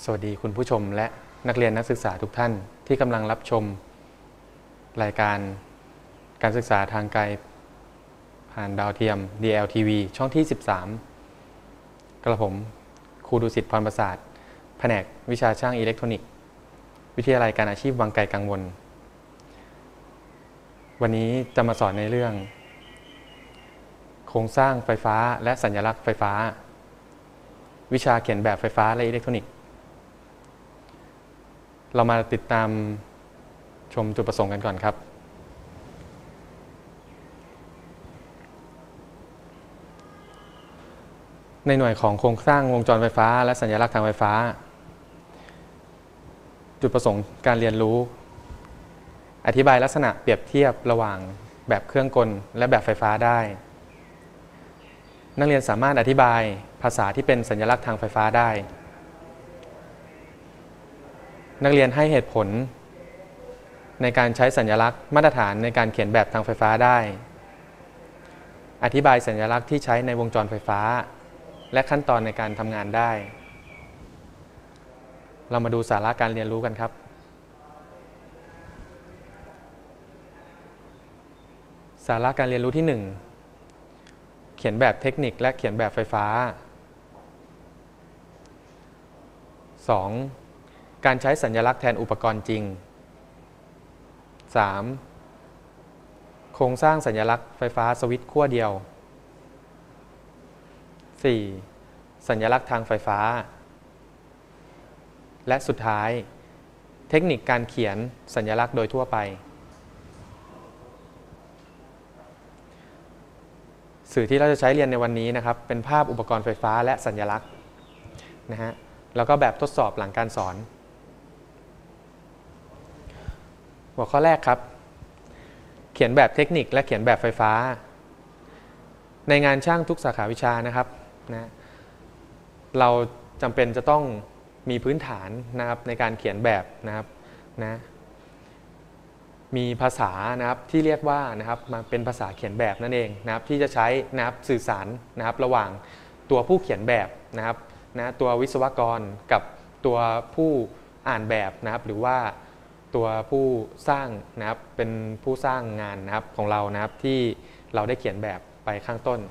สวัสดีคุณผู้ชมและนักเรียนนักศึกษาทุกท่านที่กำลังรับชมรายการการศึกษาทางไกลผ่านดาวเทียม DLTV ช่องที่ 13 กระผมครูดุสิตพรประสาทแผนกวิชาช่างอิเล็กทรอนิกส์วิทยาลัยการอาชีพวังไกลกังวลวันนี้จะมาสอนในเรื่องโครงสร้างไฟฟ้าและสัญลักษณ์ไฟฟ้าวิชาเขียนแบบไฟฟ้าและอิเล็กทรอนิกส์เรามาติดตามชมจุดประสงค์กันก่อนครับในหน่วยของโครงสร้างวงจรไฟฟ้าและสัญลักษณ์ทางไฟฟ้าจุดประสงค์การเรียนรู้อธิบายลักษณะเปรียบเทียบระหว่างแบบเครื่องกลและแบบไฟฟ้าได้นักเรียนสามารถอธิบายภาษาที่เป็นสัญลักษณ์ทางไฟฟ้าได้นักเรียนให้เหตุผลในการใช้สัญลักษณ์มาตรฐานในการเขียนแบบทางไฟฟ้าได้อธิบายสัญลักษณ์ที่ใช้ในวงจรไฟฟ้าและขั้นตอนในการทำงานได้เรามาดูสาระการเรียนรู้กันครับสาระการเรียนรู้ที่ 1 เขียนแบบเทคนิคและเขียนแบบไฟฟ้า 2. การใช้สัญลักษณ์แทนอุปกรณ์จริง 3. โครงสร้างสัญลักษณ์ไฟฟ้าสวิตช์ขั้วเดียว 4. สัญลักษณ์ทางไฟฟ้าและสุดท้ายเทคนิคการเขียนสัญลักษณ์โดยทั่วไปสื่อที่เราจะใช้เรียนในวันนี้นะครับเป็นภาพอุปกรณ์ไฟฟ้าและสัญลักษณ์นะฮะแล้วก็แบบทดสอบหลังการสอนหัวข้อแรกครับเขียนแบบเทคนิคและเขียนแบบไฟฟ้าในงานช่างทุกสาขาวิชานะครับนะเราจำเป็นจะต้องมีพื้นฐานนะครับในการเขียนแบบนะครับนะมีภาษานะครับที่เรียกว่านะครับมาเป็นภาษาเขียนแบบนั่นเองนะครับที่จะใช้นะครับสื่อสารนะครับระหว่างตัวผู้เขียนแบบนะครับนะตัววิศวกรกับตัวผู้อ่านแบบนะครับหรือว่าตัวผู้สร้างนะครับเป็นผู้สร้างงานนะครับของเรานะครับที่เราได้เขียนแบบไปข้างต้น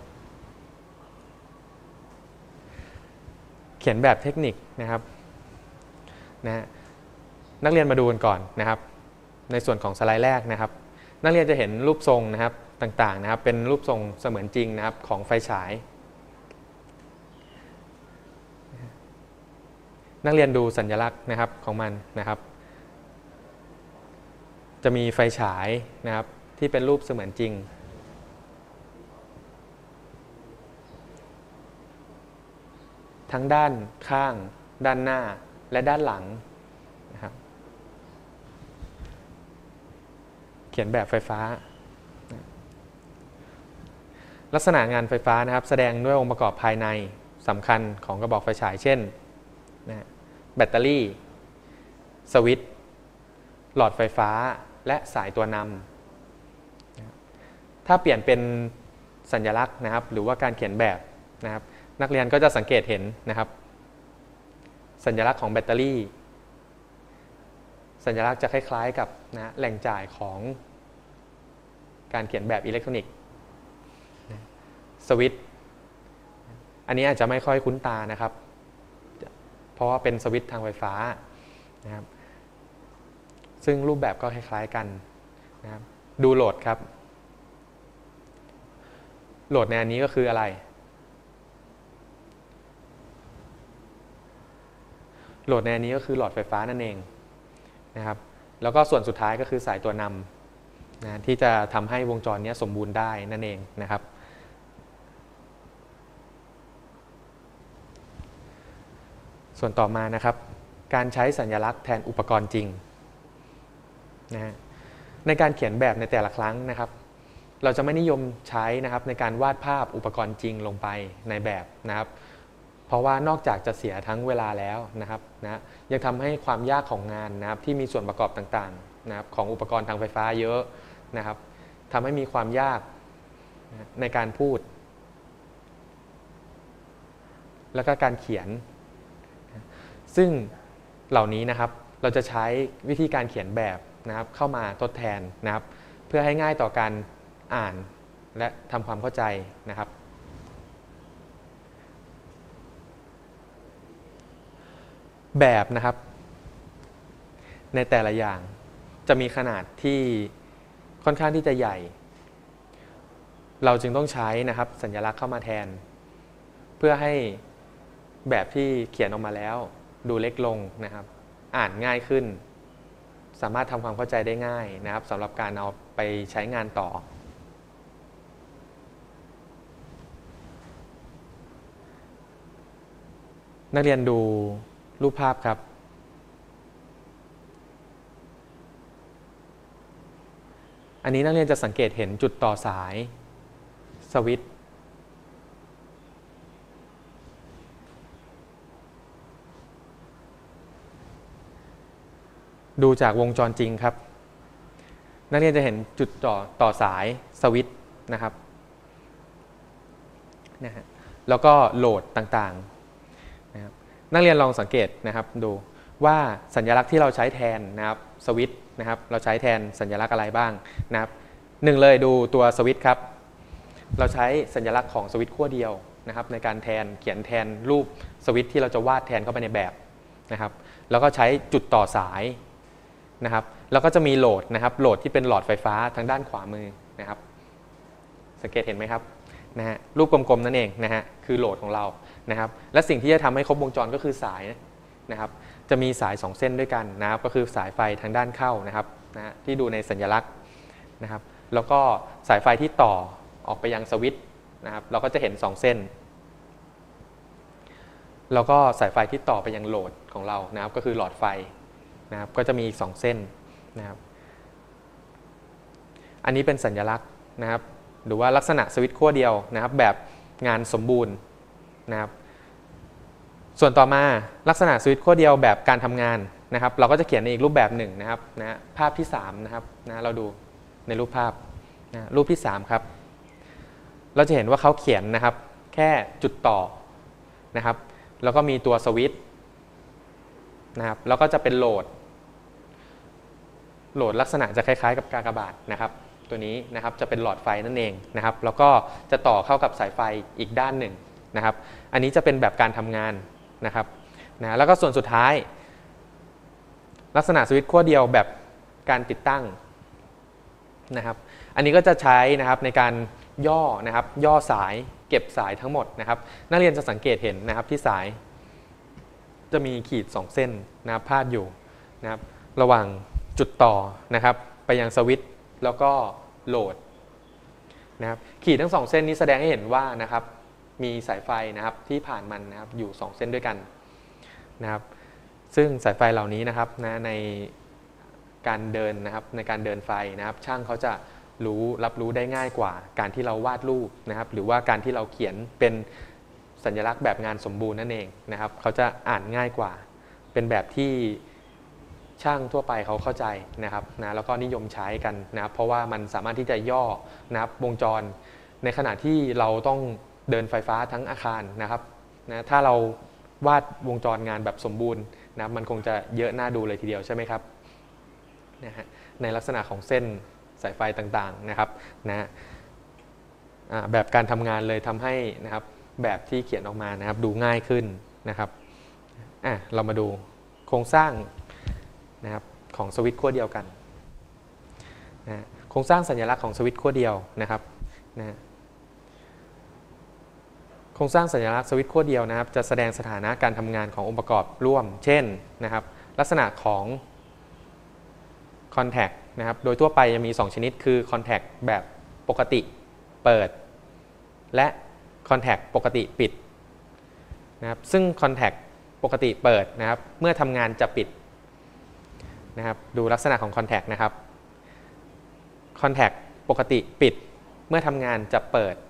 เขียนแบบเทคนิคนะครับนะนักเรียนมาดูกันก่อนนะครับในส่วนของสไลด์แรกนะครับนักเรียนจะเห็นรูปทรงนะครับต่างๆนะครับเป็นรูปทรงเสมือนจริงนะครับของไฟฉายนักเรียนดูสัญลักษณ์นะครับของมันนะครับจะมีไฟฉายนะครับที่เป็นรูปเสมือนจริงทั้งด้านข้างด้านหน้าและด้านหลังนะครับเขียนแบบไฟฟ้าลักษณะงานไฟฟ้านะครับแสดงด้วยองค์ประกอบภายในสำคัญของกระบอกไฟฉายเช่นแบตเตอรี่สวิตช์หลอดไฟฟ้าและสายตัวนำถ้าเปลี่ยนเป็นสัญลักษณ์นะครับหรือว่าการเขียนแบบนะครับนักเรียนก็จะสังเกตเห็นนะครับสัญลักษณ์ของแบตเตอรี่สัญลักษณ์จะคล้ายๆกับแหล่งจ่ายของการเขียนแบบอิเล็กทรอนิกส์สวิตช์อันนี้อาจจะไม่ค่อยคุ้นตานะครับเพราะว่าเป็นสวิตช์ทางไฟฟ้านะครับซึ่งรูปแบบก็คล้ายๆกันนะครับดูโหลดครับโหลดในอันนี้ก็คืออะไรโหลดในอันนี้ก็คือหลอดไฟฟ้านั่นเองนะครับแล้วก็ส่วนสุดท้ายก็คือสายตัวนำนะที่จะทำให้วงจรนี้สมบูรณ์ได้นั่นเองนะครับส่วนต่อมานะครับการใช้สัญลักษณ์แทนอุปกรณ์จริงนะในการเขียนแบบในแต่ละครั้งนะครับเราจะไม่นิยมใช้นะครับในการวาดภาพอุปกรณ์จริงลงไปในแบบนะครับเพราะว่านอกจากจะเสียทั้งเวลาแล้วนะครับยังทำให้ความยากของงานนะครับที่มีส่วนประกอบต่างๆนะครับของอุปกรณ์ทางไฟฟ้าเยอะนะครับทำให้มีความยากในการพูดและก็การเขียนซึ่งเหล่านี้นะครับเราจะใช้วิธีการเขียนแบบนะครับเข้ามาทดแทนนะครับเพื่อให้ง่ายต่อการอ่านและทำความเข้าใจนะครับแบบนะครับในแต่ละอย่างจะมีขนาดที่ค่อนข้างที่จะใหญ่เราจึงต้องใช้นะครับสัญลักษณ์เข้ามาแทนเพื่อให้แบบที่เขียนออกมาแล้วดูเล็กลงนะครับอ่านง่ายขึ้นสามารถทำความเข้าใจได้ง่ายนะครับสำหรับการเอาไปใช้งานต่อนักเรียนดูรูปภาพครับอันนี้นักเรียนจะสังเกตเห็นจุดต่อสายสวิตช์ดูจากวงจรจริงครับนักเรียนจะเห็นจุดต่อสายสวิตช์นะครับแล้วก็โหลดต่างๆนะครับนักเรียนลองสังเกตนะครับดูว่าสัญลักษณ์ที่เราใช้แทนนะครับสวิตช์นะครับเราใช้แทนสัญลักษณ์อะไรบ้างนะครับหนึ่งเลยดูตัวสวิตช์ครับเราใช้สัญลักษณ์ของสวิตช์ขั้วเดียวนะครับในการเขียนแทนรูปสวิตช์ที่เราจะวาดแทนเข้าไปในแบบนะครับแล้วก็ใช้จุดต่อสายนะครับแล้วก็จะมีโหลดนะครับโหลดที่เป็นหลอดไฟฟ้าทางด้านขวามือนะครับสังเกตเห็นไหมครับนะฮะรูปกลมๆนั่นเองนะฮะคือโหลดของเรานะครับและสิ่งที่จะทำให้ครบวงจรก็คือสายนะครับจะมีสาย2เส้นด้วยกันนะครับก็คือสายไฟทางด้านเข้านะครับนะที่ดูในสัญลักษณ์นะครับแล้วก็สายไฟที่ต่อออกไปยังสวิตช์นะครับเราก็จะเห็น2เส้นแล้วก็สายไฟที่ต่อไปยังโหลดของเรานะครับก็คือหลอดไฟนะครับก็จะมีอีก2เส้นนะครับอันนี้เป็นสัญลักษณ์นะครับหรือว่าลักษณะสวิตช์ขั้วเดียวนะครับแบบงานสมบูรณ์นะครับส่วนต่อมาลักษณะสวิตช์ขั้วเดียวแบบการทำงานนะครับเราก็จะเขียนในอีกรูปแบบหนึ่งนะครับภาพที่3นะครับเราดูในรูปภาพรูปที่3ครับเราจะเห็นว่าเขาเขียนนะครับแค่จุดต่อนะครับแล้วก็มีตัวสวิตช์นะครับแล้วก็จะเป็นโหลดลักษณะจะคล้ายๆกับกากบาทนะครับตัวนี้นะครับจะเป็นหลอดไฟนั่นเองนะครับแล้วก็จะต่อเข้ากับสายไฟอีกด้านหนึ่งนะครับอันนี้จะเป็นแบบการทำงานนะครับแล้วก็ส่วนสุดท้ายลักษณะสวิตช์ขั้วเดียวแบบการติดตั้งนะครับอันนี้ก็จะใช้นะครับในการย่อสายเก็บสายทั้งหมดนะครับนักเรียนจะสังเกตเห็นนะครับที่สายจะมีขีด2เส้นนะครับพาดอยู่นะครับระหว่างจุดต่อนะครับไปยังสวิตช์แล้วก็โหลดนะครับขีดทั้ง2เส้นนี้แสดงให้เห็นว่านะครับมีสายไฟนะครับที่ผ่านมันนะครับอยู่2เส้นด้วยกันนะครับซึ่งสายไฟเหล่านี้นะครับในการเดินนะครับในการเดินไฟนะครับช่างเขาจะรับรู้ได้ง่ายกว่าการที่เราวาดรูปนะครับหรือว่าการที่เราเขียนเป็นสัญลักษณ์แบบงานสมบูรณ์นั่นเองนะครับเขาจะอ่านง่ายกว่าเป็นแบบที่ช่างทั่วไปเขาเข้าใจนะครับแล้วก็นิยมใช้กันนะครับเพราะว่ามันสามารถที่จะย่อนะครับวงจรในขณะที่เราต้องเดินไฟฟ้าทั้งอาคารนะครับถ้าเราวาดวงจรงานแบบสมบูรณ์นะมันคงจะเยอะน่าดูเลยทีเดียวใช่ไหมครับในลักษณะของเส้นสายไฟต่างๆนะครับแบบการทำงานเลยทำให้นะครับแบบที่เขียนออกมานะครับดูง่ายขึ้นนะครับเรามาดูโครงสร้างนะครับของสวิตช์ขั้วเดียวกันโครงสร้างสัญลักษณ์ของสวิตช์ขั้วเดียวนะครับโครงสร้างสัญลักษณ์สวิตช์ขั้วเดียวนะครับจะแสดงสถานะการทำงานขององค์ประกอบร่วมเช่นนะครับลักษณะของคอนแทคนะครับโดยทั่วไปจะมี2ชนิดคือคอนแทคแบบปกติเปิดและคอนแทคปกติปิดนะครับซึ่งคอนแทคปกติเปิดนะครับเมื่อทำงานจะปิดนะครับดูลักษณะของคอนแทคนะครับคอนแทคปกติปิดเมื่อทำงานจะเปิด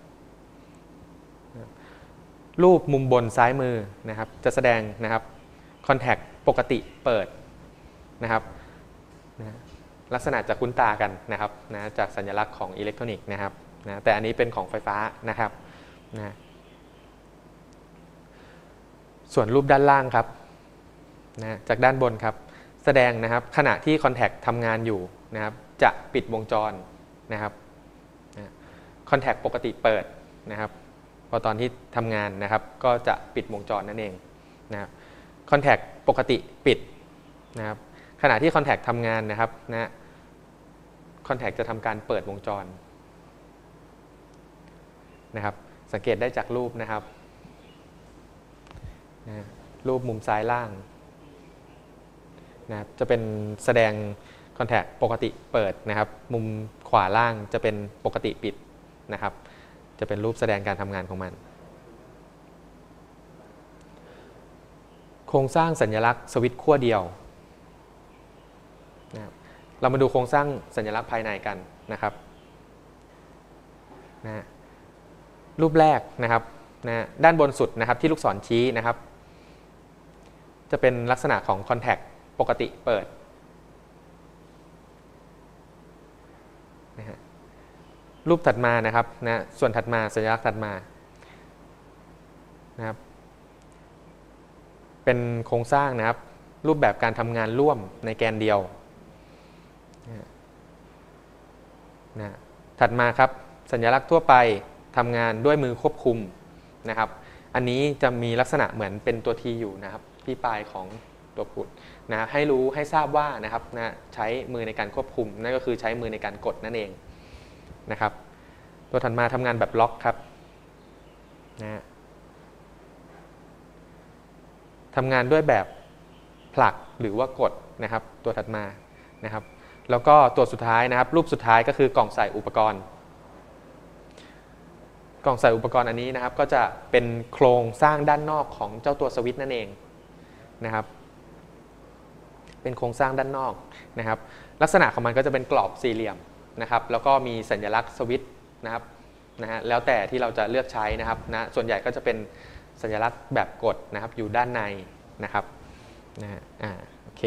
รูปมุมบนซ้ายมือนะครับจะแสดงนะครับคอนแทคปกติเปิดนะครับลักษณะจะคุ้นตากันนะครับจากสัญลักษณ์ของอิเล็กทรอนิกส์นะครับแต่อันนี้เป็นของไฟฟ้านะครับส่วนรูปด้านล่างครับนะจากด้านบนครับแสดงนะครับขณะที่คอนแทคทำงานอยู่นะครับจะปิดวงจรนะครับคอนแทคปกติเปิดนะครับพอตอนที่ทำงานนะครับก็จะปิดวงจรนั่นเองนะครับคอนแทคปกติปิดนะครับขณะที่คอนแทคทำงานนะครับนะคอนแทคจะทำการเปิดวงจรนะครับสังเกตได้จากรูปนะครับนะรูปมุมซ้ายล่างนะครับจะเป็นแสดงคอนแทคปกติเปิดนะครับมุมขวาล่างจะเป็นปกติปิดนะครับจะเป็นรูปแสดงการทำงานของมันโครงสร้างสัญลักษณ์สวิตช์ขั้วเดียวนะครับเรามาดูโครงสร้างสัญลักษณ์ภายในกันนะครับนะรูปแรกนะครับนะด้านบนสุดนะครับที่ลูกศรชี้นะครับจะเป็นลักษณะของคอนแทคปกติเปิดนะฮะรูปถัดมานะครับนะส่วนถัดมาสัญลักษณ์ถัดมานะครับเป็นโครงสร้างนะครับรูปแบบการทำงานร่วมในแกนเดียวนะถัดมาครับสัญลักษณ์ทั่วไปทำงานด้วยมือควบคุมนะครับอันนี้จะมีลักษณะเหมือนเป็นตัวทีอยู่นะครับที่ปลายของตัวพุทนะให้รู้ให้ทราบว่านะครับนะใช้มือในการควบคุมนั่นก็คือใช้มือในการกดนั่นเองนะครับตัวถัดมาทำงานแบบล็อกครับนะทำงานด้วยแบบผลักหรือว่ากดนะครับตัวถัดมานะครับแล้วก็ตัวสุดท้ายนะครับรูปสุดท้ายก็คือกล่องใส่อุปกรณ์กล่องใส่อุปกรณ์อันนี้นะครับก็จะเป็นโครงสร้างด้านนอกของเจ้าตัวสวิตช์นั่นเองนะครับเป็นโครงสร้างด้านนอกนะครับลักษณะของมันก็จะเป็นกรอบสี่เหลี่ยมนะครับแล้วก็มีสัญลักษณ์สวิตช์นะครับแล้วแต่ที่เราจะเลือกใช้นะครับนะส่วนใหญ่ก็จะเป็นสัญลักษณ์แบบกดนะครับอยู่ด้านในนะครับโอเค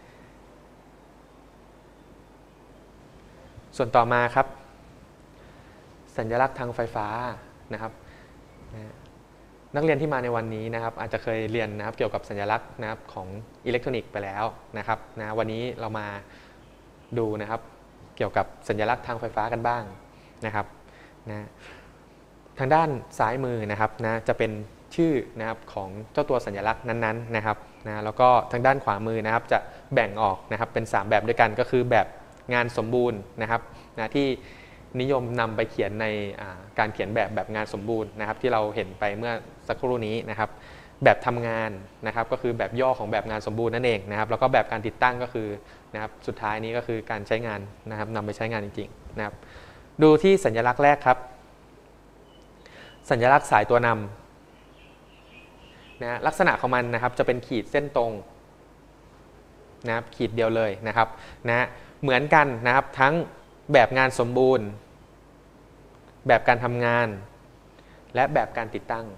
ส่วนต่อมาครับสัญลักษณ์ทางไฟฟ้านะครับนักเรียนที่มาในวันนี้นะครับอาจจะเคยเรียนนะครับเกี่ยวกับสัญลักษณ์นะครับของอิเล็กทรอนิกส์ไปแล้วนะครับวันนี้เรามาดูนะครับเกี่ยวกับสัญลักษณ์ทางไฟฟ้ากันบ้างนะครับทางด้านซ้ายมือนะครับจะเป็นชื่อนะครับของเจ้าตัวสัญลักษณ์นั้นๆนะครับแล้วก็ทางด้านขวามือนะครับจะแบ่งออกนะครับเป็น3แบบด้วยกันก็คือแบบงานสมบูรณ์นะครับที่นิยมนำไปเขียนในการเขียนแบบงานสมบูรณ์นะครับที่เราเห็นไปเมื่อสักครู่นี้นะครับแบบทำงานนะครับก็คือแบบย่อของแบบงานสมบูรณ์นั่นเองนะครับแล้วก็แบบการติดตั้งก็คือนะครับสุดท้ายนี้ก็คือการใช้งานนะครับนำไปใช้งานจริงๆนะครับดูที่สัญลักษณ์แรกครับสัญลักษณ์สายตัวนำลักษณะของมันนะครับจะเป็นขีดเส้นตรงนะครับขีดเดียวเลยนะครับเหมือนกันนะครับทั้งแบบงานสมบูรณ์แบบการทำงานและแบบการติดตั้ง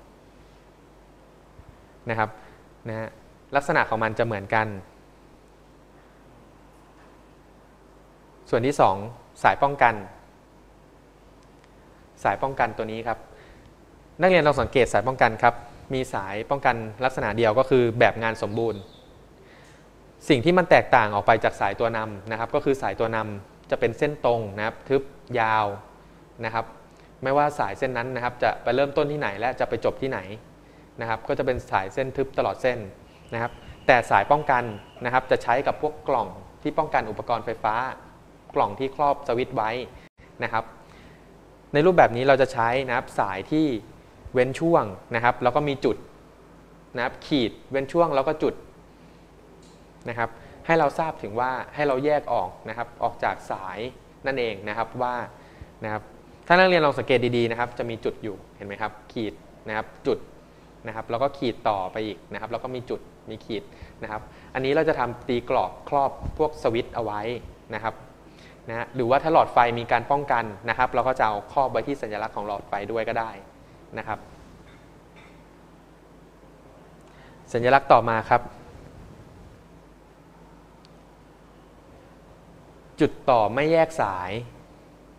นะครับลักษณะของมันจะเหมือนกันส่วนที่2สายป้องกันตัวนี้ครับนักเรียนเราสังเกตสายป้องกันครับมีสายป้องกันลักษณะเดียวก็คือแบบงานสมบูรณ์สิ่งที่มันแตกต่างออกไปจากสายตัวนำนะครับก็คือสายตัวนำจะเป็นเส้นตรงนะครับทึบยาวนะครับไม่ว่าสายเส้นนั้นนะครับจะไปเริ่มต้นที่ไหนและจะไปจบที่ไหนนะครับก็จะเป็นสายเส้นทึบตลอดเส้นนะครับแต่สายป้องกันนะครับจะใช้กับพวกกล่องที่ป้องกันอุปกรณ์ไฟฟ้ากล่องที่ครอบสวิตช์ไว้นะครับในรูปแบบนี้เราจะใช้นะครับสายที่เว้นช่วงนะครับแล้วก็มีจุดนะครับขีดเว้นช่วงแล้วก็จุดนะครับให้เราทราบถึงว่าให้เราแยกออกนะครับออกจากสายนั่นเองนะครับว่านะครับถ้านักเรียนลองสังเกตดีๆนะครับจะมีจุดอยู่เห็นไหมครับขีดนะครับจุดนะครับแล้วก็ขีดต่อไปอีกนะครับแล้วก็มีจุดมีขีดนะครับอันนี้เราจะทำตีกรอบครอบพวกสวิตช์เอาไว้นะครับหรือว่าถ้าหลอดไฟมีการป้องกันนะครับเราก็จะเอาครอบไว้ที่สัญลักษณ์ของหลอดไฟด้วยก็ได้นะครับสัญลักษณ์ต่อมาครับจุดต่อไม่แยกสาย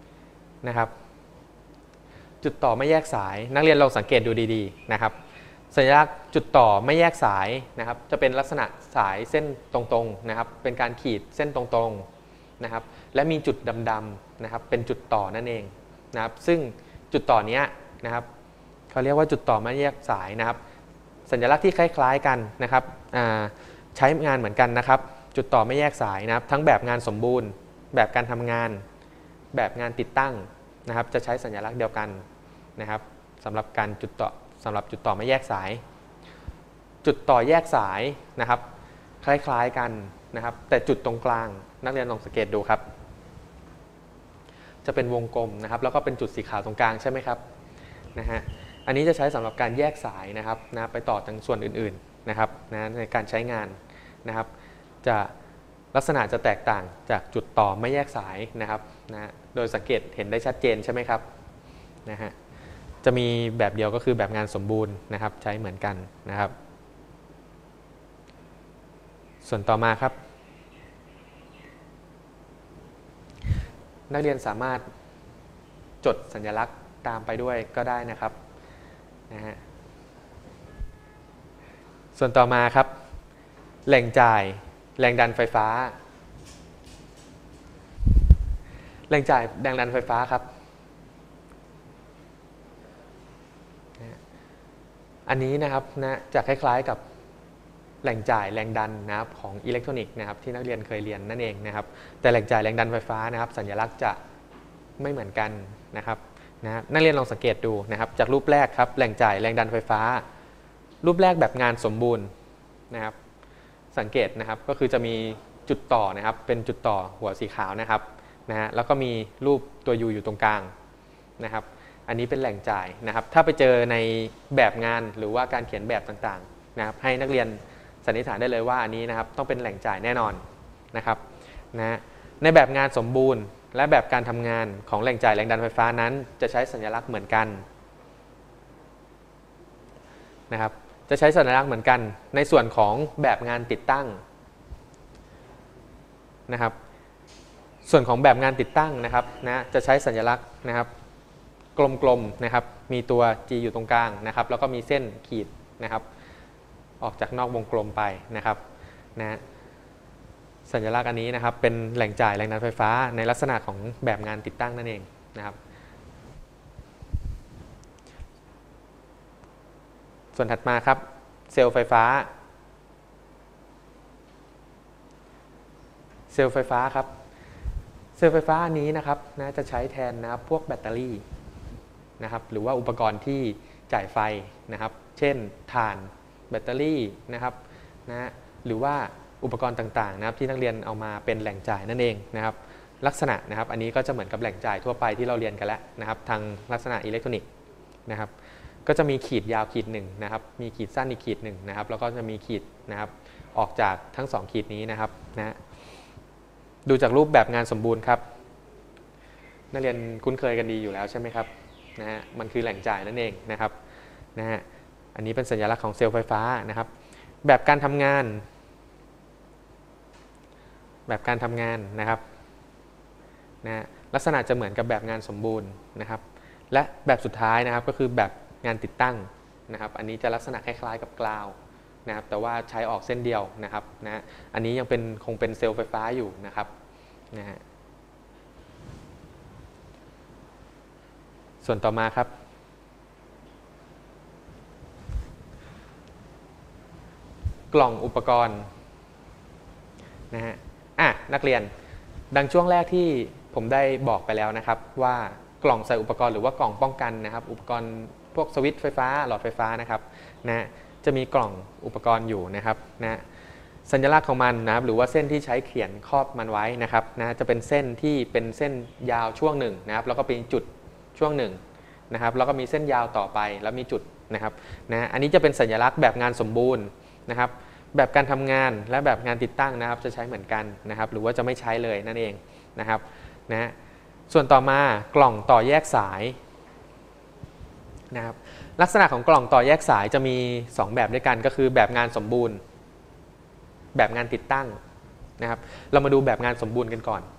นะครับจุดต่อไม่แยกสายนักเรียนลองสังเกตดูดีๆนะครับสัญลักษณ์จุดต่อไม่แยกสายนะครับจะเป็นลักษณะสายเส้นตรงๆนะครับเป็นการขีดเส้นตรงๆนะครับและมีจุดดำๆนะครับเป็นจุดต่อนั่นเองนะครับซึ่งจุดต่อนี้นะครับเขาเรียกว่าจุดต่อไม่แยกสายนะครับสัญลักษณ์ที่คล้ายๆกันนะครับใช้งานเหมือนกันนะครับจุดต่อไม่แยกสายนะครับทั้งแบบงานสมบูรณ์แบบการทำงานแบบงานติดตั้งนะครับจะใช้สัญลักษณ์เดียวกันนะครับสำหรับจุดต่อไม่แยกสายจุดต่อแยกสายนะครับคล้ายๆกันนะครับแต่จุดตรงกลางนักเรียนลองสังเกตดูครับจะเป็นวงกลมนะครับแล้วก็เป็นจุดสีขาวตรงกลางใช่ไหมครับนะฮะอันนี้จะใช้สำหรับการแยกสายนะครับนะไปต่อทางส่วนอื่นๆนะครับนะในการใช้งานนะครับจะลักษณะจะแตกต่างจากจุดต่อไม่แยกสายนะครับนะโดยสังเกตเห็นได้ชัดเจนใช่ไหมครับนะฮะจะมีแบบเดียวก็คือแบบงานสมบูรณ์นะครับใช้เหมือนกันนะครับส่วนต่อมาครับนักเรียนสามารถจดสัญลักษณ์ตามไปด้วยก็ได้นะครับนะฮะส่วนต่อมาครับแหล่งจ่ายแรงดันไฟฟ้าแหล่งจ่ายแรงดันไฟฟ้าครับอันนี้นะครับนะจะคล้ายๆกับแหล่งจ่ายแรงดันนะครับของอิเล็กทรอนิกส์นะครับที่นักเรียนเคยเรียนนั่นเองนะครับแต่แหล่งจ่ายแรงดันไฟฟ้านะครับสัญลักษณ์จะไม่เหมือนกันนะครับนักเรียนลองสังเกตดูนะครับจากรูปแรกครับแหล่งจ่ายแรงดันไฟฟ้ารูปแรกแบบงานสมบูรณ์นะครับสังเกตนะครับก็คือจะมีจุดต่อนะครับเป็นจุดต่อหัวสีขาวนะครับแล้วก็มีรูปตัว U อยู่ตรงกลางนะครับอันนี้เป็นแหล่งจ่ายนะครับถ้าไปเจอในแบบงานหรือว่าการเขียนแบบต่างๆนะครับให้นักเรียนสันนิษฐานได้เลยว่าอันนี้นะครับต้องเป็นแหล่งจ่ายแน่นอนนะครับในแบบงานสมบูรณ์และแบบการทำงานของแหล่งจ่ายแรงดันไฟฟ้านั้นจะใช้สัญลักษณ์เหมือนกันนะครับจะใช้สัญลักษณ์เหมือนกันในส่วนของแบบงานติดตั้งนะครับส่วนของแบบงานติดตั้งนะครับจะใช้สัญลักษณ์นะครับกลมๆนะครับมีตัว G อยู่ตรงกลางนะครับแล้วก็มีเส้นขีดนะครับออกจากนอกวงกลมไปนะครับสัญลักษณ์อันนี้นะครับเป็นแหล่งจ่ายแรงดันไฟฟ้าในลักษณะของแบบงานติดตั้งนั่นเองนะครับส่วนถัดมาครับเซลล์ไฟฟ้าครับเซลล์ไฟฟ้าอันนี้นะครับจะใช้แทนนะครับพวกแบตเตอรี่นะครับหรือว่าอุปกรณ์ที่จ่ายไฟนะครับเช่นถ่านแบตเตอรี่นะครับหรือว่าอุปกรณ์ต่างๆนะครับที่นักเรียนเอามาเป็นแหล่งจ่ายนั่นเองนะครับลักษณะนะครับอันนี้ก็จะเหมือนกับแหล่งจ่ายทั่วไปที่เราเรียนกันแล้วนะครับทางลักษณะอิเล็กทรอนิกส์นะครับก็จะมีขีดยาวขีดหนึ่งนะครับมีขีดสั้นอีกขีดหนึ่งนะครับแล้วก็จะมีขีดนะครับออกจากทั้ง2ขีดนี้นะครับดูจากรูปแบบงานสมบูรณ์ครับนักเรียนคุ้นเคยกันดีอยู่แล้วใช่ไหมครับมันคือแหล่งจ่ายนั่นเองนะครับอันนี้เป็นสัญลักษณ์ของเซลล์ไฟฟ้านะครับแบบการทำงานนะครับลักษณะจะเหมือนกับแบบงานสมบูรณ์นะครับและแบบสุดท้ายนะครับก็คือแบบงานติดตั้งนะครับอันนี้จะลักษณะคล้ายๆกับกราวนะครับแต่ว่าใช้ออกเส้นเดียวนะครับอันนี้ยังคงเป็นเซลล์ไฟฟ้าอยู่นะครับส่วนต่อมาครับกล่องอุปกรณ์นักเรียนดังช่วงแรกที่ผมได้บอกไปแล้วนะครับว่ากล่องใส่อุปกรณ์หรือว่ากล่องป้องกันนะครับอุปกรณ์พวกสวิตช์ไฟฟ้าหลอดไฟฟ้านะครับจะมีกล่องอุปกรณ์อยู่นะครับสัญลักษณ์ของมันนะครับหรือว่าเส้นที่ใช้เขียนครอบมันไว้นะครับจะเป็นเส้นที่เป็นเส้นยาวช่วงหนึ่งนะครับแล้วก็เป็นจุดช่วงหนึ่งนะครับแล้วก็มีเส้นยาวต่อไปแล้วมีจุดนะครับอันนี้จะเป็นสัญลักษณ์แบบงานสมบูรณ์นะครับแบบการทำงานและแบบงานติดตั้งนะครับจะใช้เหมือนกันนะครับหรือว่าจะไม่ใช้เลยนั่นเองนะครับส่วนต่อมากล่องต่อแยกสายนะครับลักษณะของกล่องต่อแยกสายจะมี2แบบด้วยกันก็คือแบบงานสมบูรณ์แบบงานติดตั้งนะครับเรามาดูแบบงานสมบูรณ์กันก่อน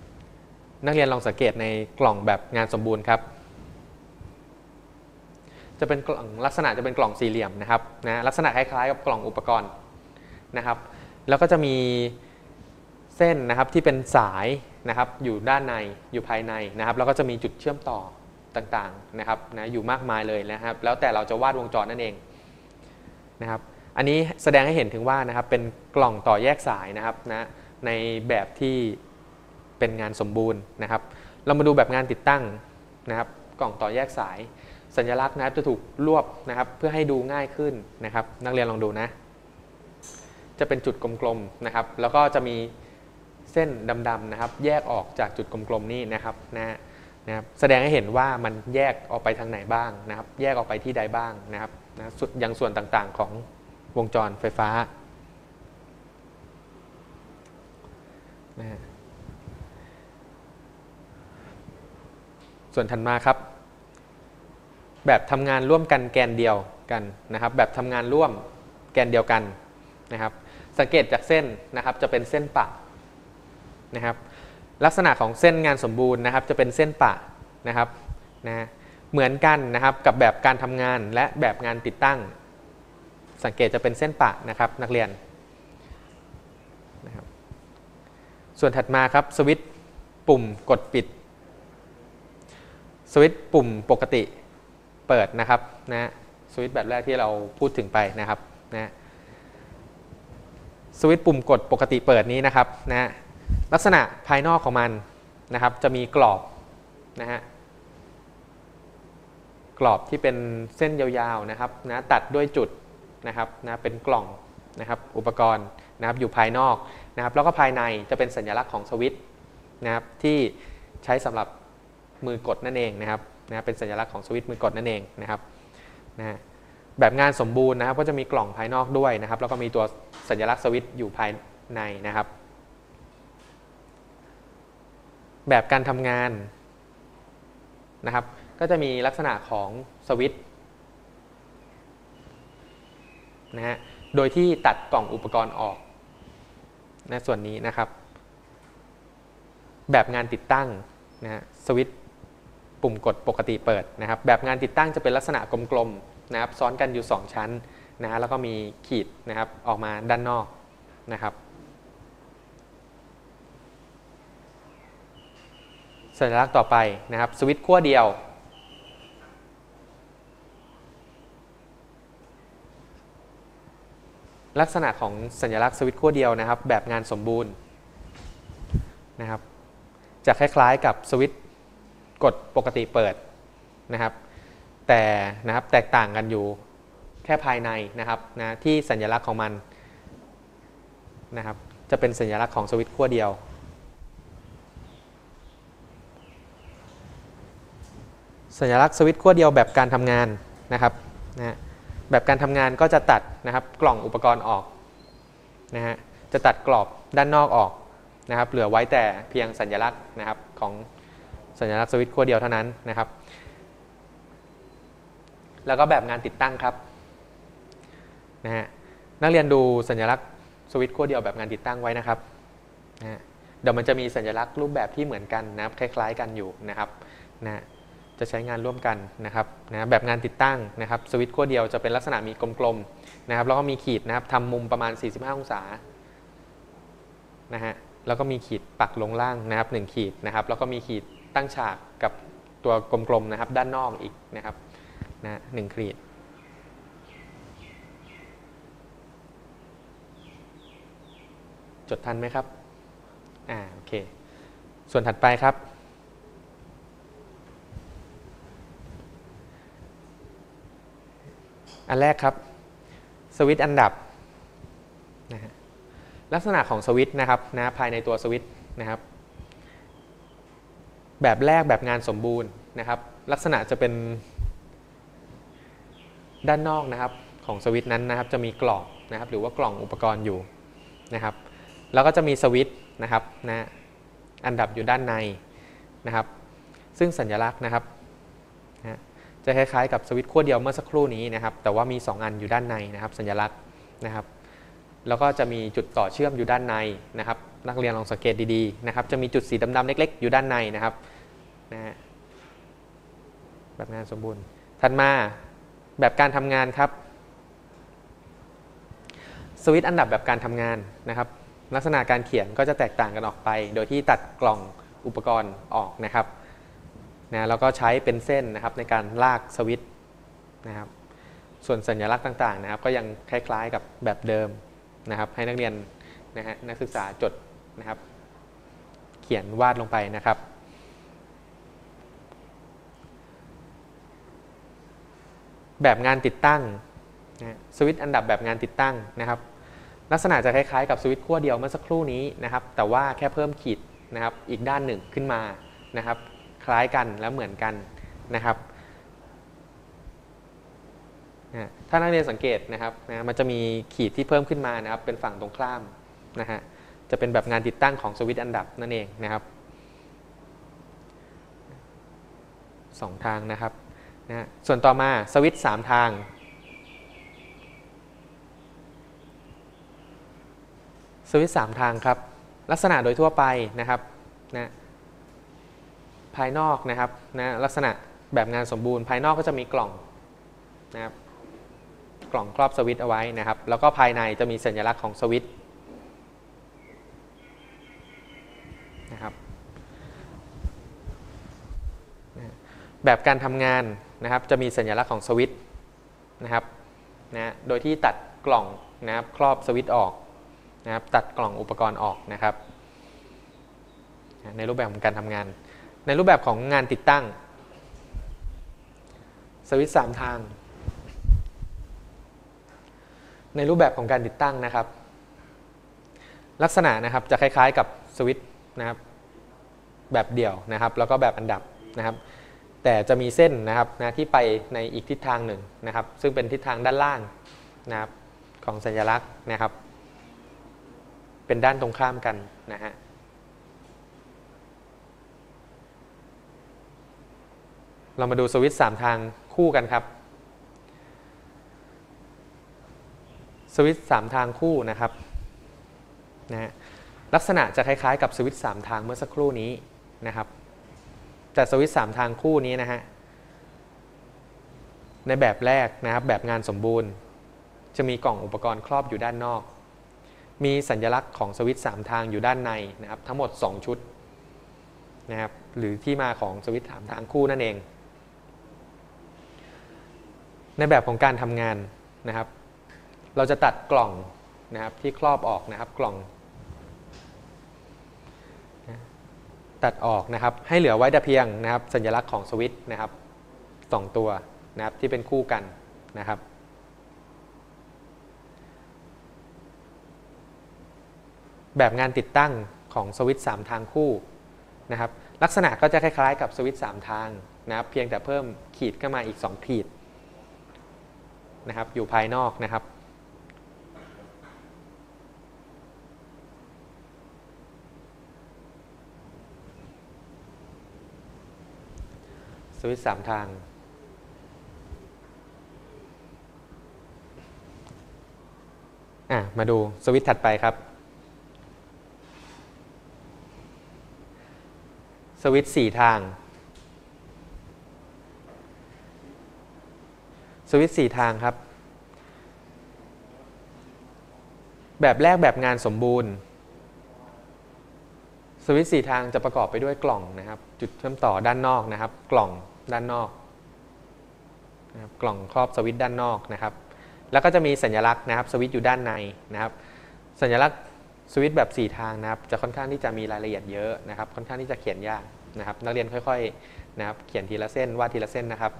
นักเรียนลองสังเกตในกล่องแบบงานสมบูรณ์ครับจะเป็นกล่องลักษณะจะเป็นกล่องสี่เหลี่ยมนะครับนะลักษณะคล้ายๆกับกล่องอุปกรณ์นะครับแล้วก็จะมีเส้นนะครับที่เป็นสายนะครับอยู่ด้านในอยู่ภายในนะครับแล้วก็จะมีจุดเชื่อมต่อต่างๆนะครับนะอยู่มากมายเลยนะครับแล้วแต่เราจะวาดวงจรนั่นเองนะครับอันนี้แสดงให้เห็นถึงว่านะครับเป็นกล่องต่อแยกสายนะครับนะในแบบที่เป็นงานสมบูรณ์นะครับเรามาดูแบบงานติดตั้งนะครับกล่องต่อแยกสายสัญลักษณ์นะครับจะถูกรวบนะครับเพื่อให้ดูง่ายขึ้นนะครับนักเรียนลองดูนะจะเป็นจุดกลมๆนะครับแล้วก็จะมีเส้นดำๆนะครับแยกออกจากจุดกลมๆนี่นะครับนะครับแสดงให้เห็นว่ามันแยกออกไปทางไหนบ้างนะครับแยกออกไปที่ใดบ้างนะครับนะยังส่วนต่างๆของวงจรไฟฟ้านะส่วนถัดมาครับแบบทำงานร่วมกันแกนเดียวกันนะครับแบบทำงานร่วมแกนเดียวกันนะครับสังเกตจากเส้นนะครับจะเป็นเส้นปะนะครับลักษณะของเส้นงานสมบูรณ์นะครับจะเป็นเส้นปะนะครับนะเหมือนกันนะครับกับแบบการทำงานและแบบงานติดตั้งสังเกตจะเป็นเส้นปะนะครับนักเรียนนะครับส่วนถัดมาครับสวิตช์ปุ่มกดปิดสวิตช์ปุ่มปกติเปิดนะครับนะสวิตช์แบบแรกที่เราพูดถึงไปนะครับนะสวิตช์ปุ่มกดปกติเปิดนี้นะครับนะลักษณะภายนอกของมันนะครับจะมีกรอบนะฮะกรอบที่เป็นเส้นยาวๆนะครับนะตัดด้วยจุดนะครับนะเป็นกล่องนะครับอุปกรณ์นะครับอยู่ภายนอกนะครับแล้วก็ภายในจะเป็นสัญลักษณ์ของสวิตช์นะครับที่ใช้สำหรับมือกดนั่นเองนะครับนะเป็นสัญลักษณ์ของสวิตช์มือกดนั่นเองนะครับนะแบบงานสมบูรณ์นะครับก็จะมีกล่องภายนอกด้วยนะครับแล้วก็มีตัวสัญลักษณ์สวิตช์อยู่ภายในนะครับแบบการทำงานนะครับก็จะมีลักษณะของสวิตช์นะฮะโดยที่ตัดกล่องอุปกรณ์ออกนะส่วนนี้นะครับแบบงานติดตั้งนะฮะสวิตช์ปุ่มกดปกติเปิดนะครับแบบงานติดตั้งจะเป็นลักษณะกลมๆนะครับซ้อนกันอยู่2ชั้นนะฮะแล้วก็มีขีดนะครับออกมาด้านนอกนะครับสัญลักษณ์ต่อไปนะครับสวิตช์ขั้วเดียวลักษณะของสัญลักษณ์สวิตช์ขั้วเดียวนะครับแบบงานสมบูรณ์นะครับจะคล้ายๆกับสวิตช์กดปกติเปิดนะครับแต่นะครับแตกต่างกันอยู่แค่ภายในนะครับนะที่สัญลักษณ์ของมันนะครับจะเป็นสัญลักษณ์ของสวิตช์ขั้วเดียวสัญลักษณ์สวิตช์ขั้วเดียวแบบการทำงานนะครับนะแบบการทำงานก็จะตัดนะครับกล่องอุปกรณ์ออกนะฮะจะตัดกรอบด้านนอกออกนะครับเหลือไว้แต่เพียงสัญลักษณ์นะครับของสัญลักษณ์สวิตช์ขั้วเดียวเท่านั้นนะครับแล้วก็แบบงานติดตั้งครับนะฮะนักเรียนดูสัญลักษณ์สวิตช์ขั้วเดียวแบบงานติดตั้งไว้นะครับนะเดี๋ยวมันจะมีสัญลักษณ์รูปแบบที่เหมือนกันนะครับคล้ายๆกันอยู่นะครับนะจะใช้งานร่วมกันนะครับนะแบบงานติดตั้งนะครับสวิตช์ขั้วเดียวจะเป็นลักษณะมีกลมๆนะครับแล้วก็มีขีดนะครับทำมุมประมาณ45องศานะฮะแล้วก็มีขีดปักลงล่างนะครับ1ขีดนะครับแล้วก็มีขีดตั้งฉากกับตัวกลมๆนะครับด้านนอกอีกนะครับนะ1ขีดจดทันไหมครับโอเคส่วนถัดไปครับอันแรกครับสวิตช์อันดับนะฮะลักษณะของสวิตช์นะครับนะภายในตัวสวิตช์นะครับแบบแรกแบบงานสมบูรณ์นะครับลักษณะจะเป็นด้านนอกนะครับของสวิตช์นั้นนะครับจะมีกล่องนะครับหรือว่ากล่องอุปกรณ์อยู่นะครับแล้วก็จะมีสวิตช์นะครับนะอันดับอยู่ด้านในนะครับซึ่งสัญลักษณ์นะครับนะจะคล้ายๆกับสวิตช์ขั้วเดียวเมื่อสักครู่นี้นะครับแต่ว่ามี2อันอยู่ด้านในนะครับสัญลักษณ์นะครับแล้วก็จะมีจุดต่อเชื่อมอยู่ด้านในนะครับนักเรียนลองสังเกตดีๆนะครับจะมีจุดสีดำๆเล็กๆอยู่ด้านในนะครับนะแบบงานสมบูรณ์ถัดมาแบบการทำงานครับสวิตช์อันดับแบบการทำงานนะครับลักษณะการเขียนก็จะแตกต่างกันออกไปโดยที่ตัดกล่องอุปกรณ์ออกนะครับแล้วก็ใช้เป็นเส้นนะครับในการลากสวิตช์นะครับส่วนสัญลักษณ์ต่างๆนะครับก็ยังคล้ายๆกับแบบเดิมนะครับให้นักเรียนนักศึกษาจดนะครับเขียนวาดลงไปนะครับแบบงานติดตั้งสวิตช์อันดับแบบงานติดตั้งนะครับลักษณะจะคล้ายๆกับสวิตช์ขั้วเดียวเมื่อสักครู่นี้นะครับแต่ว่าแค่เพิ่มขีดนะครับอีกด้านหนึ่งขึ้นมานะครับคล้ายกันและเหมือนกันนะครับถ้านักเรียนสังเกตนะครับมันจะมีขีดที่เพิ่มขึ้นมานะครับเป็นฝั่งตรงข้ามนะฮะจะเป็นแบบงานติดตั้งของสวิตช์อันดับนั่นเองนะครับ2 ทางนะครับส่วนต่อมาสวิตช์3 ทางสวิตช์3 ทางครับลักษณะโดยทั่วไปนะครับภายนอกนะครับลักษณะแบบงานสมบูรณ์ภายนอกก็จะมีกล่องนะครับกล่องครอบสวิตช์เอาไว้นะครับแล้วก็ภายในจะมีสัญลักษณ์ของสวิตช์นะครับแบบการทำงานนะครับจะมีสัญลักษณ์ของสวิตช์นะครับโดยที่ตัดกล่องนะครับครอบสวิตช์ออกนะครับตัดกล่องอุปกรณ์ออกนะครับในรูปแบบของการทำงานในรูปแบบของงานติดตั้งสวิตช์3 ทางในรูปแบบของการติดตั้งนะครับลักษณะนะครับจะคล้ายๆกับสวิตช์นะครับแบบเดี่ยวนะครับแล้วก็แบบอันดับนะครับแต่จะมีเส้นนะครับที่ไปในอีกทิศทางหนึ่งนะครับซึ่งเป็นทิศทางด้านล่างนะครับของสัญลักษณ์นะครับเป็นด้านตรงข้ามกันนะฮะเรามาดูสวิตช์3 ทางคู่กันครับสวิตช์3 ทางคู่นะครับลักษณะจะคล้ายๆกับสวิตช์3 ทางเมื่อสักครู่นี้นะครับแต่สวิตช์3 ทางคู่นี้นะฮะในแบบแรกนะครับแบบงานสมบูรณ์จะมีกล่องอุปกรณ์ครอบอยู่ด้านนอกมีสัญลักษณ์ของสวิตช์3 ทางอยู่ด้านในนะครับทั้งหมด2 ชุดนะครับหรือที่มาของสวิตช์3 ทางคู่นั่นเองในแบบของการทำงานนะครับเราจะตัดกล่องนะครับที่ครอบออกนะครับกล่องตัดออกนะครับให้เหลือไว้แต่เพียงนะครับสัญลักษณ์ของสวิตช์นะครับ2 ตัวนะครับที่เป็นคู่กันนะครับแบบงานติดตั้งของสวิตช์3 ทางคู่นะครับลักษณะก็จะคล้ายๆกับสวิตช์3 ทางนะครับเพียงแต่เพิ่มขีดเข้ามาอีก2 ขีดนะครับอยู่ภายนอกนะครับสวิตช์3 ทางมาดูสวิตช์ถัดไปครับสวิตช์4 ทางสวิตช์4 ทางครับแบบแรกแบบงานสมบูรณ์สวิตช์4 ทางจะประกอบไปด้วยกล่องนะครับจุดเชื่อมต่อด้านนอกนะครับกล่องด้านนอกนะครับกล่องครอบสวิตช์ด้านนอกนะครับแล้วก็จะมีสัญลักษณ์นะครับสวิตช์อยู่ด้านในนะครับสัญลักษณ์สวิตช์แบบ4 ทางนะครับจะค่อนข้างที่จะมีรายละเอียดเยอะนะครับค่อนข้างที่จะเขียนยากนะครับนักเรียนค่อยๆนะครับเขียนทีละเส้นวาดทีละเส้นนะครับ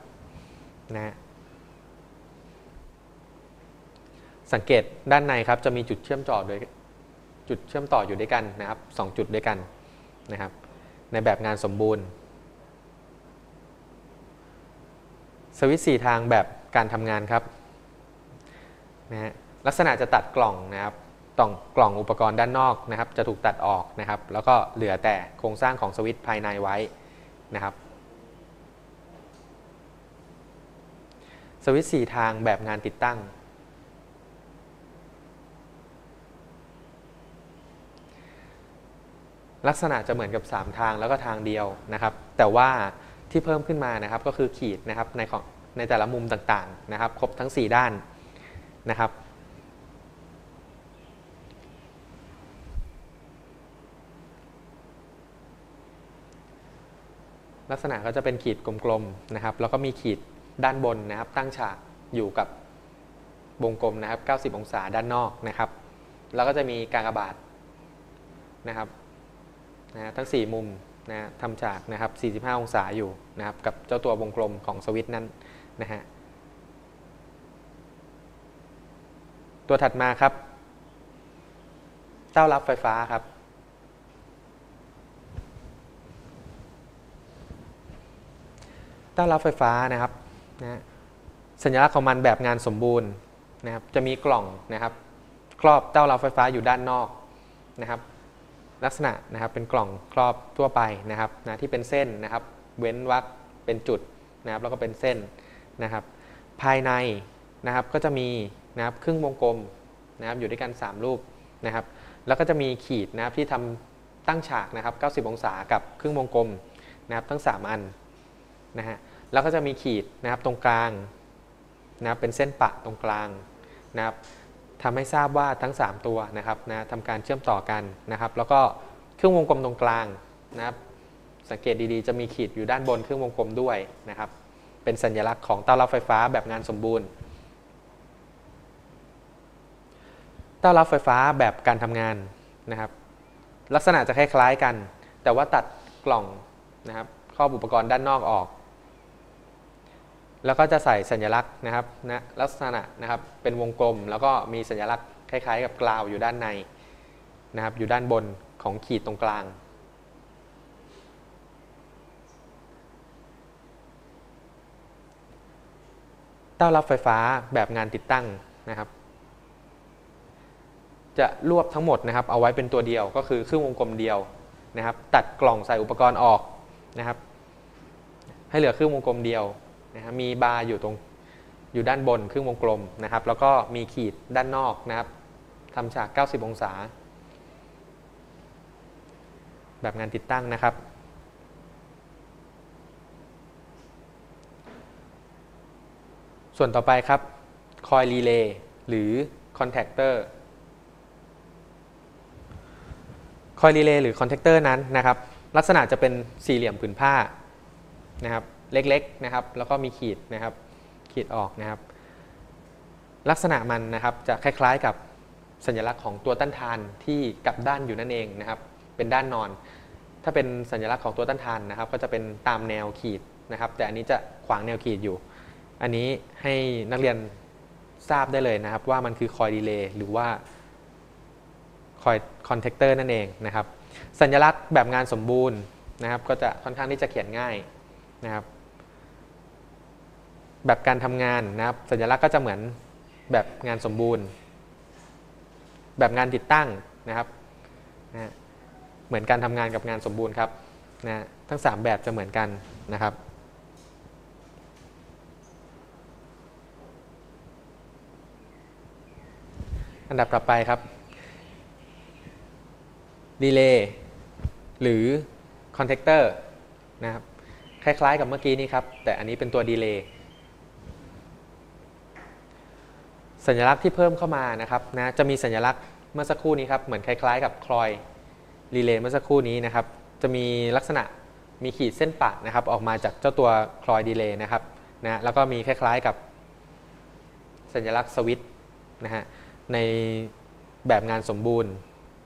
สังเกตด้านในครับจะมีจุดเชื่อมต่ออยู่ด้วยกันนะครับ2 จุดด้วยกันนะครับในแบบงานสมบูรณ์สวิตช์4 ทางแบบการทำงานครับลักษณะจะตัดกล่องนะครับกล่องอุปกรณ์ด้านนอกนะครับจะถูกตัดออกนะครับแล้วก็เหลือแต่โครงสร้างของสวิตช์ภายในไว้นะครับสวิตช์4 ทางแบบงานติดตั้งลักษณะจะเหมือนกับ3 ทางแล้วก็ทางเดียวนะครับแต่ว่าที่เพิ่มขึ้นมานะครับก็คือขีดนะครับในแต่ละมุมต่างๆนะครับครบทั้ง4ด้านนะครับลักษณะก็จะเป็นขีดกลมๆนะครับแล้วก็มีขีดด้านบนนะครับตั้งฉากอยู่กับวงกลมนะครับ90 องศาด้านนอกนะครับแล้วก็จะมีกากบาทนะครับทั้ง4มุมนะทำฉากนะครับ45 องศาอยู่นะครับกับเจ้าตัววงกลมของสวิตช์นั้นนะฮะตัวถัดมาครับเต้ารับไฟฟ้าครับเต้ารับไฟฟ้านะครับนะสัญลักษณ์ของมันแบบงานสมบูรณ์นะครับจะมีกล่องนะครับครอบเต้ารับไฟฟ้าอยู่ด้านนอกนะครับลักษณะนะครับเป็นกล่องครอบทั่วไปนะครับที่เป็นเส้นนะครับเว้นวรรคเป็นจุดนะครับแล้วก็เป็นเส้นนะครับภายในนะครับก็จะมีนะครับครึ่งวงกลมนะครับอยู่ด้วยกัน3รูปนะครับแล้วก็จะมีขีดนะครับที่ทำตั้งฉากนะครับ90 องศากับครึ่งวงกลมนะครับทั้ง3อันนะฮะแล้วก็จะมีขีดนะครับตรงกลางนะครับเป็นเส้นปะตรงกลางนะครับทำให้ทราบว่าทั้ง3ตัวนะครับทำการเชื่อมต่อกันนะครับแล้วก็ครึ่งวงกลมตรงกลางนะครับสังเกตดีๆจะมีขีดอยู่ด้านบนครึ่งวงกลมด้วยนะครับเป็นสัญลักษณ์ของเต้ารับไฟฟ้าแบบงานสมบูรณ์เต้ารับไฟฟ้าแบบการทำงานนะครับลักษณะจะคล้ายๆกันแต่ว่าตัดกล่องนะครับครอบอุปกรณ์ด้านนอกออกแล้วก็จะใส่สัญลักษณ์นะครับลักษณะนะครับเป็นวงกลมแล้วก็มีสัญลักษณ์คล้ายๆกับกราวอยู่ด้านในนะครับอยู่ด้านบนของขีดตรงกลางเต้ารับไฟฟ้าแบบงานติดตั้งนะครับจะรวบทั้งหมดนะครับเอาไว้เป็นตัวเดียวก็คือครึ่งวงกลมเดียวนะครับตัดกล่องใส่อุปกรณ์ออกนะครับให้เหลือครึ่งวงกลมเดียวนะครับมีบาร์อยู่ด้านบนครึ่งวงกลมนะครับแล้วก็มีขีดด้านนอกนะครับทำฉาก90 องศาแบบงานติดตั้งนะครับส่วนต่อไปครับคอยล์รีเลย์หรือคอนแทคเตอร์คอยล์รีเลย์หรือคอนแทคเตอร์นั้นนะครับลักษณะจะเป็นสี่เหลี่ยมผืนผ้านะครับเล็กๆนะครับแล้วก็มีขีดนะครับขีดออกนะครับลักษณะมันนะครับจะคล้ายๆกับสัญลักษณ์ของตัวต้านทานที่กลับด้านอยู่นั่นเองนะครับเป็นด้านนอนถ้าเป็นสัญลักษณ์ของตัวต้านทานนะครับก็จะเป็นตามแนวขีดนะครับแต่อันนี้จะขวางแนวขีดอยู่อันนี้ให้นักเรียนทราบได้เลยนะครับว่ามันคือคอยล์รีเลย์หรือว่าคอยคอนแทคเตอร์นั่นเองนะครับสัญลักษณ์แบบงานสมบูรณ์นะครับก็จะค่อนข้างที่จะเขียนง่ายนะครับแบบการทำงานนะครับสัญลักษณ์ก็จะเหมือนแบบงานสมบูรณ์แบบงานติดตั้งนะครับเหมือนการทำงานกับงานสมบูรณ์ครับทั้ง3แบบจะเหมือนกันนะครับอันดับต่อไปครับรีเลย์หรือคอนแทคเตอร์นะครับคล้ายๆกับเมื่อกี้นี้ครับแต่อันนี้เป็นตัวดีเลย์สัญลักษณ์ที่เพิ่มเข้ามานะครับจะมีสัญลักษณ์เมื่อสักครู่นี้ครับเหมือนคล้ายๆกับคลอยรีเลย์เมื่อสักครู่นี้นะครับจะมีลักษณะมีขีดเส้นปะนะครับออกมาจากเจ้าตัวคลอยดีเลย์นะครับแล้วก็มีคล้ายๆกับสัญลักษณ์สวิตช์นะฮะในแบบงานสมบูรณ์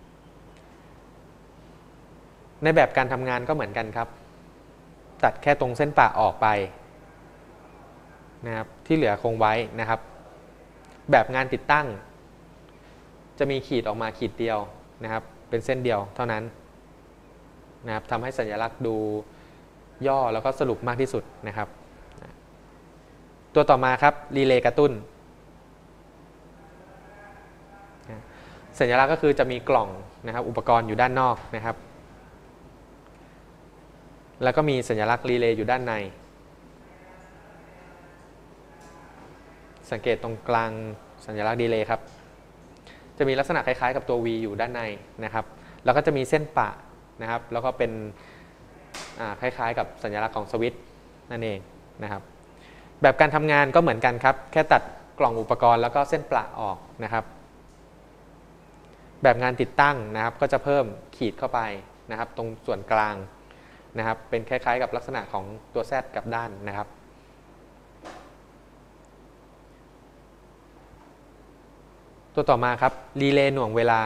ในแบบการทำงานก็เหมือนกันครับตัดแค่ตรงเส้นปะออกไปนะครับที่เหลือคงไว้นะครับแบบงานติดตั้งจะมีขีดออกมาขีดเดียวนะครับเป็นเส้นเดียวเท่านั้นนะครับทำให้สัญลักษณ์ดูย่อแล้วก็สรุปมากที่สุดนะครับตัวต่อมาครับรีเลย์กระตุ้นสัญลักษณ์ก็คือจะมีกล่องนะครับอุปกรณ์อยู่ด้านนอกนะครับแล้วก็มีสัญลักษณ์รีเลย์อยู่ด้านในสังเกตตรงกลางสัญลักษณ์ดีเลย์ครับจะมีลักษณะคล้ายๆกับตัว V อยู่ด้านในนะครับแล้วก็จะมีเส้นปะนะครับแล้วก็เป็นคล้ายๆกับสัญลักษณ์ของสวิตช์นั่นเองนะครับแบบการทำงานก็เหมือนกันครับแค่ตัดกล่องอุปกรณ์แล้วก็เส้นประออกนะครับแบบงานติดตั้งนะครับก็จะเพิ่มขีดเข้าไปนะครับตรงส่วนกลางนะครับเป็นคล้ายๆกับลักษณะของตัวแซดกับด้านนะครับตัวต่อมาครับรีเลย์หน่วงเวลา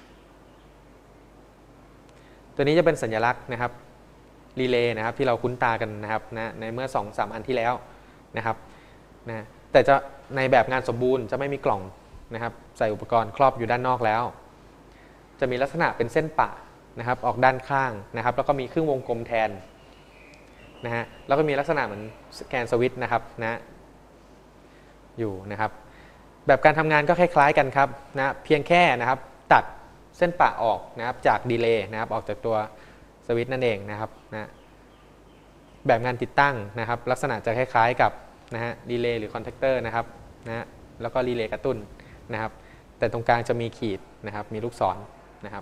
ตัวนี้จะเป็นสัญลักษณ์นะครับรีเลย์นะครับที่เราคุ้นตากันนะครับในเมื่อ 2-3 อันที่แล้วนะครับแต่จะในแบบงานสมบูรณ์จะไม่มีกล่องนะครับใส่อุปกรณ์ครอบอยู่ด้านนอกแล้วจะมีลักษณะเป็นเส้นปะนะครับออกด้านข้างนะครับแล้วก็มีครึ่งวงกลมแทนนะฮะแล้วก็มีลักษณะเหมือนแกนสวิตช์นะครับอยู่นะครับแบบการทำงานก็คล้ายๆกันครับเพียงแค่นะครับตัดเส้นปะออกนะครับจากดีเลย์นะครับออกจากตัวสวิตช์นั่นเองนะครับแบบงานติดตั้งนะครับลักษณะจะคล้ายๆกับรีเลย์หรือคอนแทคเตอร์นะครับแล้วก็รีเลย์กระตุ้นนะครับแต่ตรงกลางจะมีขีดนะครับมีลูกศรนะครับ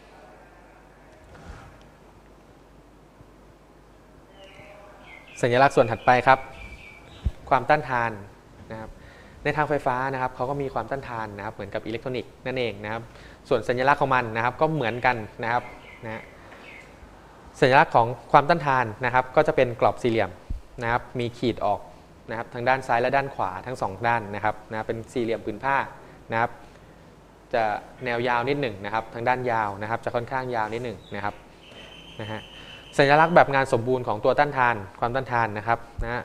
สัญลักษณ์ส่วนถัดไปครับความต้านทานนะครับในทางไฟฟ้านะครับเขาก็มีความต้านทานนะครับเหมือนกับอิเล็กทรอนิกส์นั่นเองนะครับส่วนสัญลักษณ์ของมันนะครับก็เหมือนกันนะครับสัญลักษณ์ของความต้านทานนะครับก็จะเป็นกรอบสี่เหลี่ยมนะครับมีขีดออกนะครับทางด้านซ้ายและด้านขวาทั้ง2ด้านนะครับเป็นสี่เหลี่ยมผืนผ้านะครับจะแนวยาวนิดหนึ่งนะครับทางด้านยาวนะครับจะค่อนข้างยาวนิดหนึ่งนะครับสัญลักษณ์แบบงานสมบูรณ์ของตัวต้านทานความต้านทานนะครับ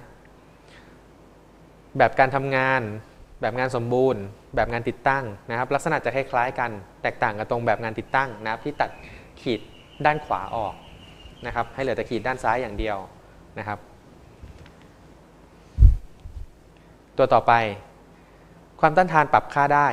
แบบการทำงานแบบงานสมบูรณ์แบบงานติดตั้งนะครับลักษณะจะคล้ายๆกันแตกต่างกันตรงแบบงานติดตั้งนะครับที่ตัดขีดด้านขวาออกนะครับให้เหลือแต่ขีดด้านซ้ายอย่างเดียวนะครับตัวต่อไปความต้านทานปรับค่าได้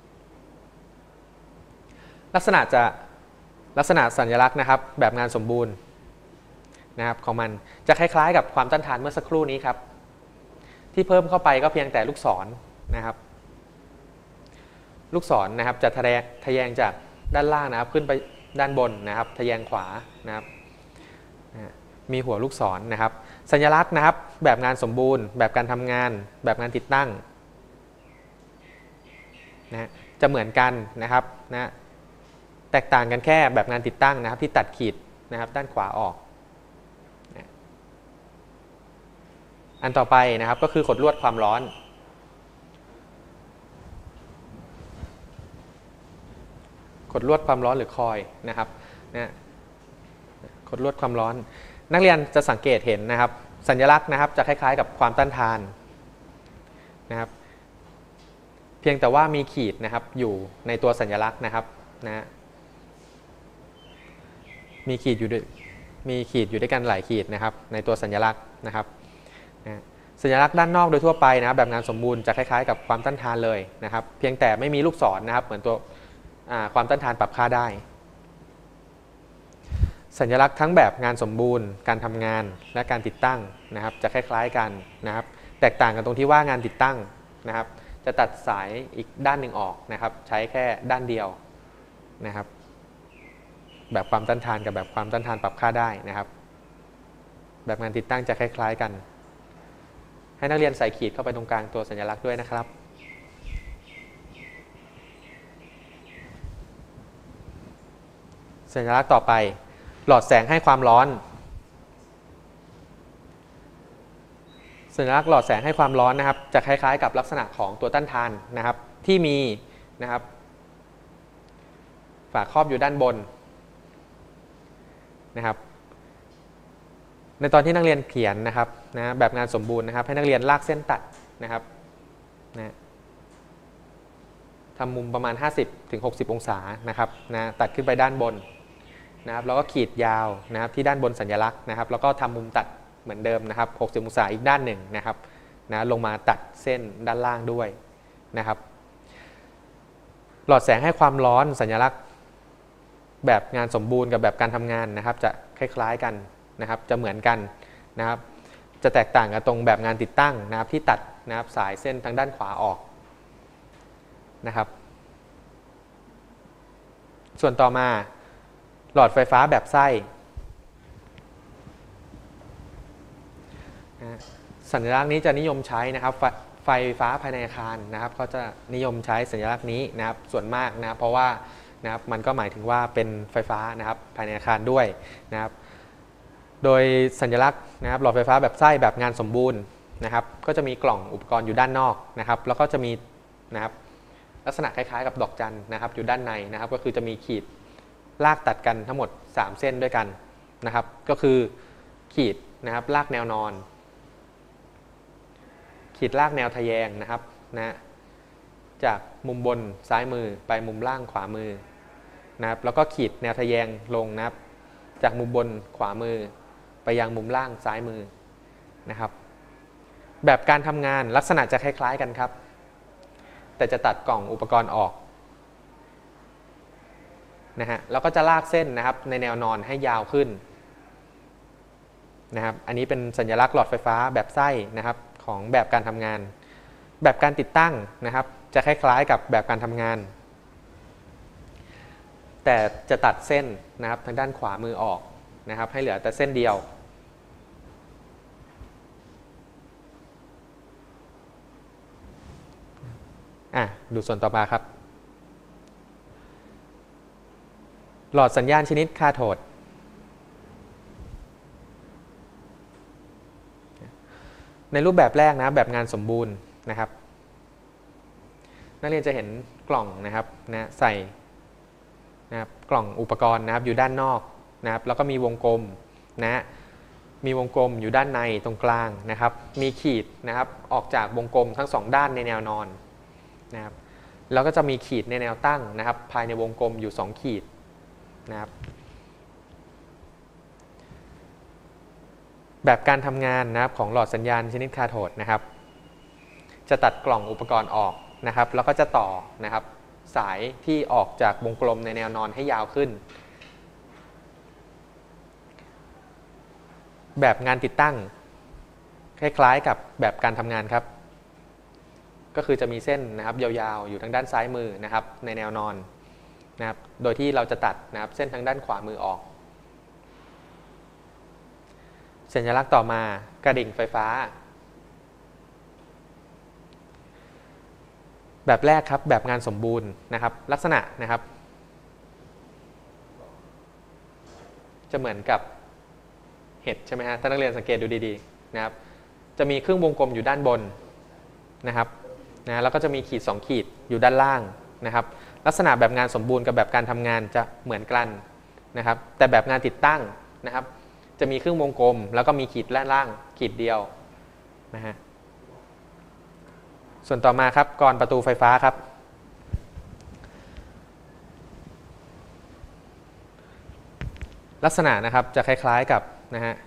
ลักษณะสัญลักษณ์นะครับแบบงานสมบูรณ์นะครับของมันจะคล้ายๆกับความต้านทานเมื่อสักครู่นี้ครับที่เพิ่มเข้าไปก็เพียงแต่ลูกศรนะครับลูกศรนะครับจะทะแยงจากด้านล่างนะครับขึ้นไปด้านบนนะครับทะแยงขวานะครับมีหัวลูกศรนะครับสัญลักษณ์นะครับแบบงานสมบูรณ์แบบการทำงานแบบงานติดตั้งจะเหมือนกันนะครับแตกต่างกันแค่แบบงานติดตั้งนะครับที่ตัดขีดนะครับด้านขวาออกอันต่อไปนะครับก็คือขดลวดความร้อนขดลวดความร้อนหรือคอยนะครับขดลวดความร้อนนักเรียนจะสังเกตเห็นนะครับสัญลักษณ์นะครับจะคล้ายๆกับความต้านทานนะครับเพียงแต่ว่ามีขีดนะครับอยู่ในตัวสัญลักษณ์นะครับมีขีดอยู่ด้วยกันหลายขีดนะครับในตัวสัญลักษณ์นะครับสัญลักษณ์ด้านนอกโดยทั่วไปนะครับแบบงานสมบูรณ์จะคล้ายๆกับความต้านทานเลยนะครับเพียงแต่ไม่มีลูกศรนะครับเหมือนตัวความต้านทานปรับค่าได้สัญลักษณ์ทั้งแบบงานสมบูรณ์การทำงานและการติดตั้งนะครับจะคล้ายๆกันนะครับแตกต่างกันตรงที่ว่างานติดตั้งนะครับจะตัดสายอีกด้านหนึ่งออกนะครับใช้แค่ด้านเดียวนะครับแบบความต้านทานกับแบบความต้านทานปรับค่าได้นะครับแบบงานติดตั้งจะคล้ายๆกันให้นักเรียนใส่ขีดเข้าไปตรงกลางตัวสัญลักษณ์ด้วยนะครับสัญลักษณ์ต่อไปหลอดแสงให้ความร้อนสัญลักษณ์หลอดแสงให้ความร้อนนะครับจะคล้ายๆกับลักษณะของตัวต้านทานนะครับที่มีนะครับฝาครอบอยู่ด้านบนนะครับในตอนที่นักเรียนเขียนนะครับแบบงานสมบูรณ์นะครับให้นักเรียนลากเส้นตัดนะครับทำมุมประมาณ 50-60 องศานะครับตัดขึ้นไปด้านบนนะครับแล้วก็ขีดยาวนะครับที่ด้านบนสัญลักษณ์นะครับแล้วก็ทำมุมตัดเหมือนเดิมนะครับ60 องศาอีกด้านหนึ่งนะครับลงมาตัดเส้นด้านล่างด้วยนะครับหลอดแสงให้ความร้อนสัญลักษณ์แบบงานสมบูรณ์กับแบบการทำงานนะครับจะคล้ายๆกันนะครับจะเหมือนกันนะครับจะแตกต่างกันตรงแบบงานติดตั้งนะครับที่ตัดนะครับสายเส้นทางด้านขวาออกนะครับส่วนต่อมาหลอดไฟฟ้าแบบไส้สัญลักษณ์นี้จะนิยมใช้นะครับไฟฟ้าภายในอาคารนะครับก็จะนิยมใช้สัญลักษณ์นี้นะครับส่วนมากนะเพราะว่านะครับมันก็หมายถึงว่าเป็นไฟฟ้านะครับภายในอาคารด้วยนะครับโดยสัญลักษณ์นะครับหลอดไฟฟ้าแบบไส้แบบงานสมบูรณ์นะครับก็จะมีกล่องอุปกรณ์อยู่ด้านนอกนะครับแล้วก็จะมีนะครับลักษณะคล้ายๆกับดอกจันนะครับอยู่ด้านในนะครับก็คือจะมีขีดลากตัดกันทั้งหมด3เส้นด้วยกันนะครับก็คือขีดนะครับลากแนวนอนขีดลากแนวทะแยงนะครับนะจากมุมบนซ้ายมือไปมุมล่างขวามือนะครับแล้วก็ขีดแนวทะแยงลงนะครับจากมุมบนขวามือไปยังมุมล่างซ้ายมือนะครับแบบการทำงานลักษณะจะคล้ายๆกันครับแต่จะตัดกล่องอุปกรณ์ออกนะฮะแล้วก็จะลากเส้นนะครับในแนวนอนให้ยาวขึ้นนะครับอันนี้เป็นสัญลักษณ์หลอดไฟฟ้าแบบไส้นะครับของแบบการทำงานแบบการติดตั้งนะครับจะคล้ายๆกับแบบการทำงานแต่จะตัดเส้นนะครับทางด้านขวามือออกนะครับให้เหลือแต่เส้นเดียวดูส่วนต่อมาครับหลอดสัญญาณชนิดคาโทดในรูปแบบแรกนะแบบงานสมบูรณ์นะครับนักเรียนจะเห็นกล่องนะครับนะใส่นะครับกล่องอุปกรณ์นะครับอยู่ด้านนอกนะครับแล้วก็มีวงกลมนะมีวงกลมอยู่ด้านในตรงกลางนะครับมีขีดนะครับออกจากวงกลมทั้ง2ด้านในแนวนอนนะครับแล้วก็จะมีขีดในแนวตั้งนะครับภายในวงกลมอยู่2ขีดนะครับแบบการทำงานนะครับของหลอดสัญญาณชนิดคาโทดนะครับจะตัดกล่องอุปกรณ์ออกนะครับแล้วก็จะต่อนะครับสายที่ออกจากวงกลมในแนวนอนให้ยาวขึ้นแบบงานติดตั้งคล้ายๆกับแบบการทำงานครับก็คือจะมีเส้นนะครับยาวๆอยู่ทางด้านซ้ายมือนะครับในแนวนอนนะครับโดยที่เราจะตัดนะครับเส้นทางด้านขวามือออกสัญลักษณ์ต่อมากระดิ่งไฟฟ้าแบบแรกครับแบบงานสมบูรณ์นะครับลักษณะนะครับจะเหมือนกับเห็ดใช่ไหมฮะถ้านักเรียนสังเกตดูดีๆนะครับจะมีครึ่งวงกลมอยู่ด้านบนนะครับนะแล้วก็จะมีขีด2ขีดอยู่ด้านล่างนะครับลักษณะแบบงานสมบูรณ์กับแบบการทำงานจะเหมือนกันนะครับแต่แบบงานติดตั้งนะครับจะมีครึ่งวงกลมแล้วก็มีขีดด้านล่างขีดเดียวนะฮะส่วนต่อมาครับกรประตูไฟฟ้าครับลักษณะนะครับจะคล้ายๆกับนะฮะ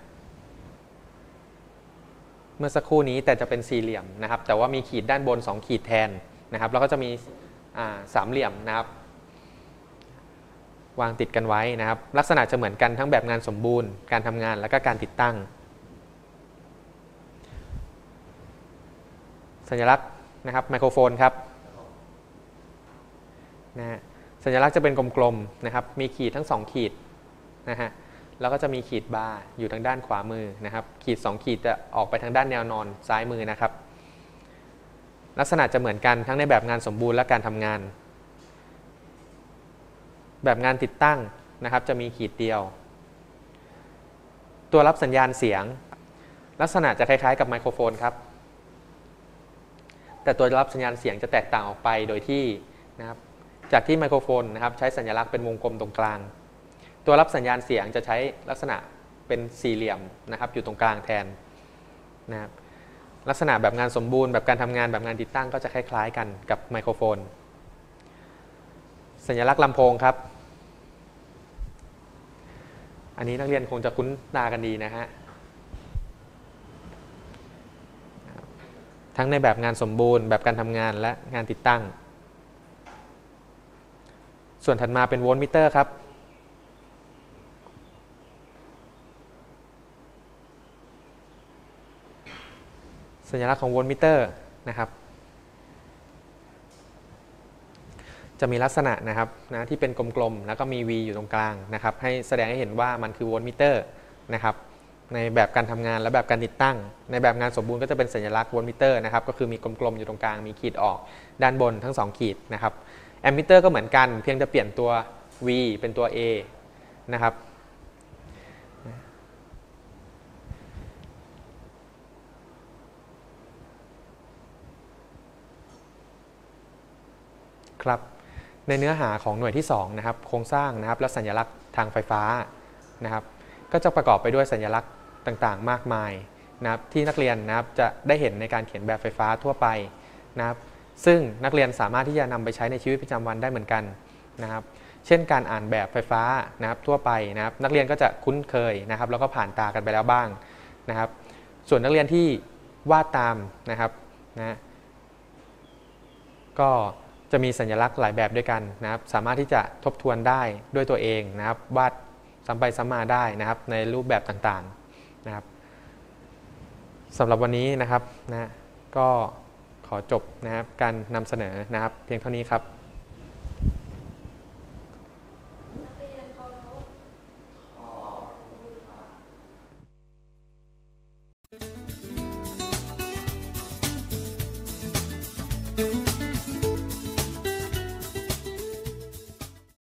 เมื่อสักครู่นี้แต่จะเป็นสี่เหลี่ยมนะครับแต่ว่ามีขีดด้านบน2ขีดแทนนะครับแล้วก็จะมีสามเหลี่ยมนะครับวางติดกันไว้นะครับลักษณะจะเหมือนกันทั้งแบบงานสมบูรณ์การทำงานและก็การติดตั้งสัญลักษณ์นะครับไมโครโฟนครับนะฮะสัญลักษณ์จะเป็นกลมๆนะครับมีขีดทั้ง2ขีดนะฮะแล้วก็จะมีขีดบาร์อยู่ทางด้านขวามือนะครับขีด2ขีดจะออกไปทางด้านแนวนอนซ้ายมือนะครับลักษณะจะเหมือนกันทั้งในแบบงานสมบูรณ์และการทำงานแบบงานติดตั้งนะครับจะมีขีดเดียวตัวรับสัญญาณเสียงลักษณะจะคล้ายๆกับไมโครโฟนครับแต่ตัวรับสัญญาณเสียงจะแตกต่างออกไปโดยที่นะครับจากที่ไมโครโฟนนะครับใช้สัญลักษณ์เป็นวงกลมตรงกลางตัวรับสัญญาณเสียงจะใช้ลักษณะเป็นสี่เหลี่ยมนะครับอยู่ตรงกลางแทนนะครับลักษณะแบบงานสมบูรณ์แบบการทำงานแบบงานติดตั้งก็จะคล้ายๆกันกับไมโครโฟนสัญลักษณ์ลำโพงครับอันนี้นักเรียนคงจะคุ้นตากันดีนะฮะทั้งในแบบงานสมบูรณ์แบบการทำงานและงานติดตั้งส่วนถัดมาเป็นโวลต์มิเตอร์ครับสัญลักษณ์ของโวลต์มิเตอร์นะครับจะมีลักษณะนะครับที่เป็นกลมๆแล้วก็มี V อยู่ตรงกลางนะครับให้แสดงให้เห็นว่ามันคือโวลต์มิเตอร์นะครับในแบบการทำงานและแบบการติดตั้งในแบบงานสมบูรณ์ก็จะเป็นสัญลักษณ์โวลต์มิเตอร์นะครับก็คือมีกลมๆอยู่ตรงกลางมีขีดออกด้านบนทั้ง2ขีดนะครับแอมมิเตอร์ก็เหมือนกันเพียงจะเปลี่ยนตัว V เป็นตัว A นะครับครับในเนื้อหาของหน่วยที่2นะครับโครงสร้างนะครับและสัญลักษณ์ทางไฟฟ้านะครับก็จะประกอบไปด้วยสัญลักษณ์ต่างๆมากมายนะครับที่นักเรียนนะครับจะได้เห็นในการเขียนแบบไฟฟ้าทั่วไปนะครับซึ่งนักเรียนสามารถที่จะนำไปใช้ในชีวิตประจำวันได้เหมือนกันนะครับเช่นการอ่านแบบไฟฟ้านะครับทั่วไปนะครับนักเรียนก็จะคุ้นเคยนะครับแล้วก็ผ่านตากันไปแล้วบ้างนะครับส่วนนักเรียนที่วาดตามนะครับนะก็จะมีสัญลักษณ์หลายแบบด้วยกันนะครับสามารถที่จะทบทวนได้ด้วยตัวเองนะครับวาดซ้ำไปซ้ำมาได้นะครับในรูปแบบต่างๆนะครับสำหรับวันนี้นะครับก็ขอจบนะครับการนำเสนอนะครับเพียงเท่านี้ครับ